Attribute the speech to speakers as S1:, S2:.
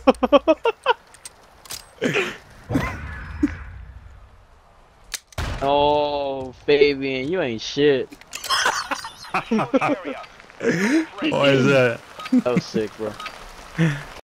S1: Oh, Fabian, you ain't shit.
S2: Why is that?
S1: That was sick, bro.